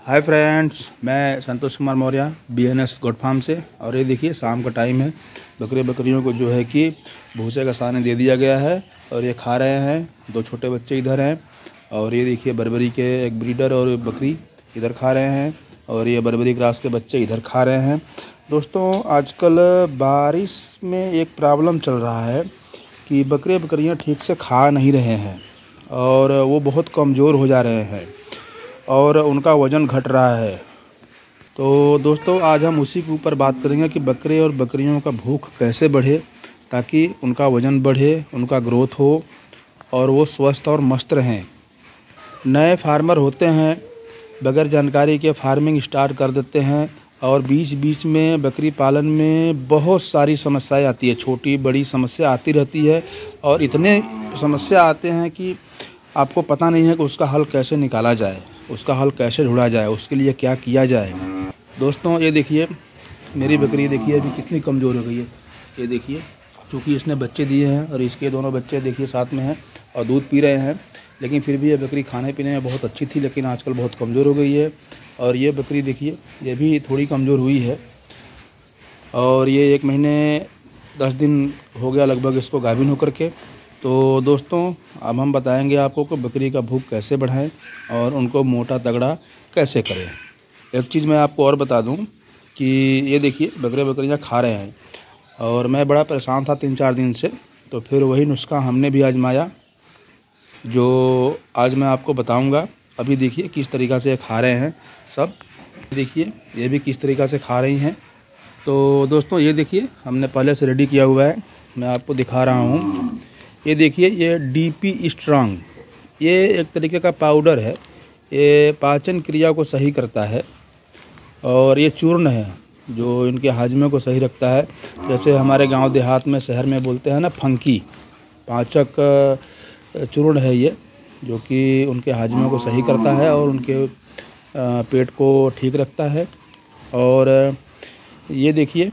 हाय friends, मैं Santosh Kumar Maurya BNS goat farm से। और ये देखिए शाम का टाइम है। बकरियों को जो है कि भूसे का सानी दे दिया गया है और ये खा रहे हैं। दो छोटे बच्चे इधर हैं और ये देखिए बर्बरी के एक ब्रीडर और बकरी इधर खा रहे हैं और ये बर्बरी क्रॉस के बच्चे इधर खा रहे हैं। दोस्तों, आजकल बारिश में एक प्रॉब्लम चल रहा है कि बकरियाँ ठीक से खा नहीं रहे हैं और वो बहुत कमज़ोर हो जा रहे हैं और उनका वज़न घट रहा है। तो दोस्तों, आज हम उसी के ऊपर बात करेंगे कि बकरे और बकरियों का भूख कैसे बढ़े ताकि उनका वज़न बढ़े, उनका ग्रोथ हो और वो स्वस्थ और मस्त रहें। नए फार्मर होते हैं, बगैर जानकारी के फार्मिंग स्टार्ट कर देते हैं और बीच बीच में बकरी पालन में बहुत सारी समस्याएं आती है। छोटी बड़ी समस्या आती रहती है और इतने समस्या आते हैं कि आपको पता नहीं है कि उसका हल कैसे निकाला जाए, उसका हल कैसे ढूंढा जाए, उसके लिए क्या किया जाए। दोस्तों, ये देखिए मेरी बकरी देखिए अभी कितनी कमज़ोर हो गई है। ये देखिए, चूँकि इसने बच्चे दिए हैं और इसके दोनों बच्चे देखिए साथ में हैं और दूध पी रहे हैं, लेकिन फिर भी ये बकरी खाने पीने में बहुत अच्छी थी, लेकिन आजकल बहुत कमज़ोर हो गई है। और ये बकरी देखिए ये भी थोड़ी कमज़ोर हुई है और ये 1 महीने 10 दिन हो गया लगभग इसको गाभिन होकर के। तो दोस्तों, अब हम बताएंगे आपको कि बकरी का भूख कैसे बढ़ाएं और उनको मोटा तगड़ा कैसे करें। एक चीज़ मैं आपको और बता दूं कि ये देखिए बकरियां खा रहे हैं और मैं बड़ा परेशान था 3-4 दिन से। तो फिर वही नुस्खा हमने भी आजमाया जो आज मैं आपको बताऊंगा। अभी देखिए किस तरीक़ा से खा रहे हैं सब। देखिए ये भी किस तरीक़ा से खा रही हैं। तो दोस्तों, ये देखिए हमने पहले से रेडी किया हुआ है, मैं आपको दिखा रहा हूँ। ये देखिए ये DP स्ट्रांग, ये एक तरीके का पाउडर है। ये पाचन क्रिया को सही करता है और ये चूर्ण है जो इनके हाजमे को सही रखता है। जैसे हमारे गांव देहात में, शहर में बोलते हैं ना फंकी, पाचक चूर्ण है ये, जो कि उनके हाजमे को सही करता है और उनके पेट को ठीक रखता है। और ये देखिए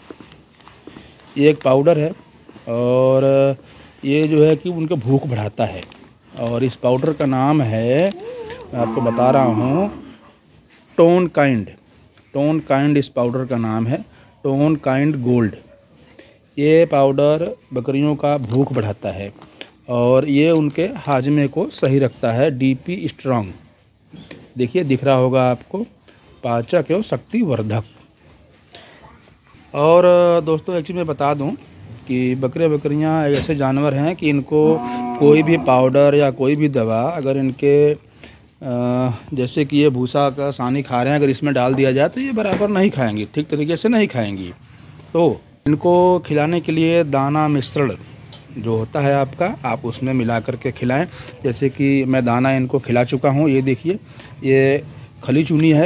ये एक पाउडर है और ये जो है कि उनके भूख बढ़ाता है। और इस पाउडर का नाम है, मैं आपको बता रहा हूँ, टोन काइंड इस पाउडर का नाम है, टोन काइंड गोल्ड। ये पाउडर बकरियों का भूख बढ़ाता है और ये उनके हाजमे को सही रखता है। DP स्ट्रांग देखिए दिख रहा होगा आपको, पाचक एवं शक्तिवर्धक। और दोस्तों, एक चीज़ मैं बता दूं कि बकरियां ऐसे जानवर हैं कि इनको कोई भी पाउडर या कोई भी दवा अगर इनके जैसे कि ये भूसा का सानी खा रहे हैं, अगर इसमें डाल दिया जाए तो ये बराबर नहीं खाएंगी, ठीक तरीके से नहीं खाएंगी। तो इनको खिलाने के लिए दाना मिश्रण जो होता है आपका, आप उसमें मिला करके खिलाएं। जैसे कि मैं दाना इनको खिला चुका हूँ। ये देखिए ये खली चूनी है,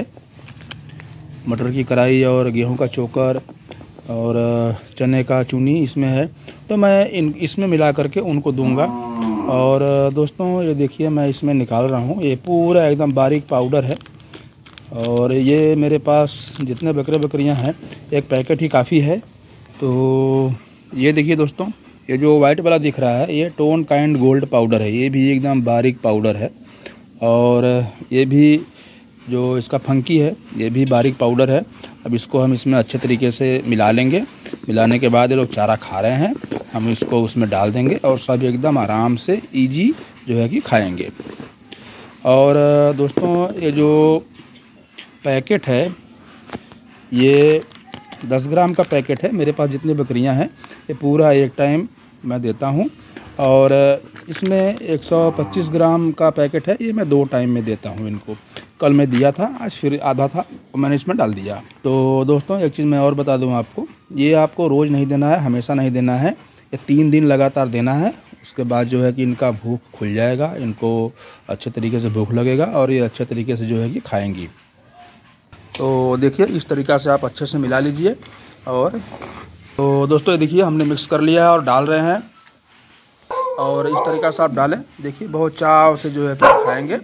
मटर की कढ़ाई और गेहूँ का चोकर और चने का चूनी इसमें है, तो मैं इसमें मिला करके उनको दूंगा। और दोस्तों, ये देखिए मैं इसमें निकाल रहा हूँ, ये पूरा एकदम बारीक पाउडर है। और ये मेरे पास जितने बकरियाँ हैं, एक पैकेट ही काफ़ी है। तो ये देखिए दोस्तों, ये जो वाइट वाला दिख रहा है ये टोन काइंड गोल्ड पाउडर है, ये भी एकदम बारीक पाउडर है। और ये भी जो इसका फंकी है ये भी बारीक पाउडर है। अब इसको हम इसमें अच्छे तरीके से मिला लेंगे। मिलाने के बाद ये लोग चारा खा रहे हैं, हम इसको उसमें डाल देंगे और सब एकदम आराम से इजी जो है कि खाएंगे। और दोस्तों, ये जो पैकेट है ये 10 ग्राम का पैकेट है। मेरे पास जितनी बकरियां हैं ये पूरा एक टाइम मैं देता हूं। और इसमें 125 ग्राम का पैकेट है, ये मैं 2 टाइम में देता हूं इनको। कल मैं दिया था, आज फिर आधा था, मैंने इसमें डाल दिया। तो दोस्तों, एक चीज़ मैं और बता दूं आपको, ये आपको रोज़ नहीं देना है, हमेशा नहीं देना है, ये 3 दिन लगातार देना है। उसके बाद जो है कि इनका भूख खुल जाएगा, इनको अच्छे तरीके से भूख लगेगा और ये अच्छे तरीके से जो है कि खाएँगी। तो देखिए इस तरीक़ा से आप अच्छे से मिला लीजिए। और तो दोस्तों, ये देखिए हमने मिक्स कर लिया है और डाल रहे हैं। और इस तरीक़ा से आप डालें, देखिए बहुत चाव से जो है कि खाएंगे।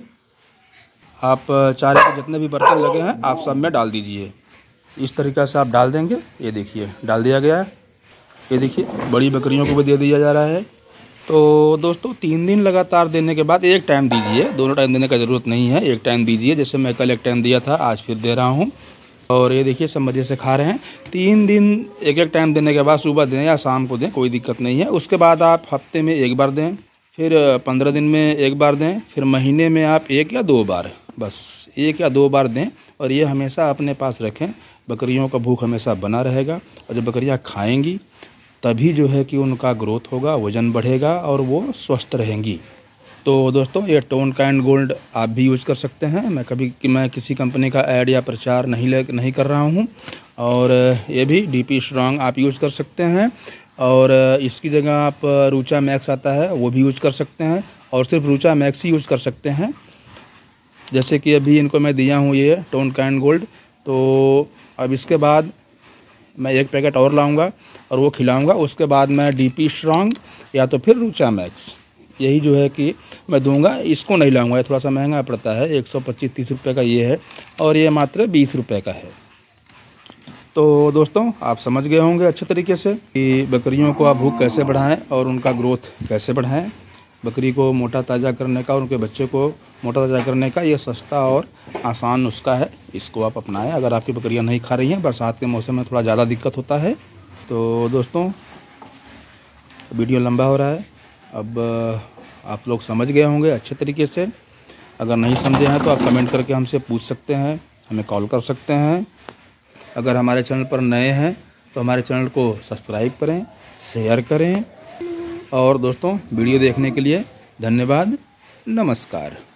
आप चारे के जितने भी बर्तन लगे हैं आप सब में डाल दीजिए। इस तरीक़ा से आप डाल देंगे। ये देखिए डाल दिया गया है। ये देखिए बड़ी बकरियों को भी दे दिया जा रहा है तो दोस्तों 3 दिन लगातार देने के बाद एक टाइम दीजिए, दोनों टाइम देने का ज़रूरत नहीं है, एक टाइम दीजिए। जैसे मैं कल एक टाइम दिया था, आज फिर दे रहा हूँ। और ये देखिए सब मज़े से खा रहे हैं। 3 दिन एक टाइम देने के बाद सुबह दें या शाम को दें, कोई दिक्कत नहीं है। उसके बाद आप हफ्ते में 1 बार दें, फिर 15 दिन में 1 बार दें, फिर महीने में आप 1 या 2 बार, बस 1 या 2 बार दें। और ये हमेशा अपने पास रखें, बकरियों का भूख हमेशा बना रहेगा। और जब बकरियाँ खाएँगी तभी जो है कि उनका ग्रोथ होगा, वज़न बढ़ेगा और वो स्वस्थ रहेंगी। तो दोस्तों ये टोन काइंड गोल्ड आप भी यूज़ कर सकते हैं। मैं किसी कंपनी का ऐड या प्रचार नहीं कर रहा हूँ। और ये भी डीपी स्ट्रॉन्ग आप यूज़ कर सकते हैं। और इसकी जगह आप रूचा मैक्स आता है वो भी यूज़ कर सकते हैं, और सिर्फ रूचा मैक्स ही यूज़ कर सकते हैं। जैसे कि अभी इनको मैं दिया हूँ ये टोन काइंड गोल्ड, तो अब इसके बाद मैं 1 पैकेट और लाऊंगा और वो खिलाऊंगा। उसके बाद मैं डीपी स्ट्रॉन्ग या तो फिर रूचा मैक्स, यही जो है कि मैं दूंगा। इसको नहीं लाऊंगा, ये थोड़ा सा महंगा पड़ता है, 125-30 रुपये का ये है, और ये मात्र 20 रुपये का है। तो दोस्तों आप समझ गए होंगे अच्छे तरीके से कि बकरियों को आप भूख कैसे बढ़ाएं और उनका ग्रोथ कैसे बढ़ाएं। बकरी को मोटा ताज़ा करने का, उनके बच्चे को मोटा ताज़ा करने का ये सस्ता और आसान नुस्खा है, इसको आप अपनाएं। अगर आपकी बकरियां नहीं खा रही हैं, बरसात के मौसम में थोड़ा ज़्यादा दिक्कत होता है। तो दोस्तों वीडियो लंबा हो रहा है, अब आप लोग समझ गए होंगे अच्छे तरीके से। अगर नहीं समझे हैं तो आप कमेंट करके हमसे पूछ सकते हैं, हमें कॉल कर सकते हैं। अगर हमारे चैनल पर नए हैं तो हमारे चैनल को सब्सक्राइब करें, शेयर करें। और दोस्तों वीडियो देखने के लिए धन्यवाद, नमस्कार।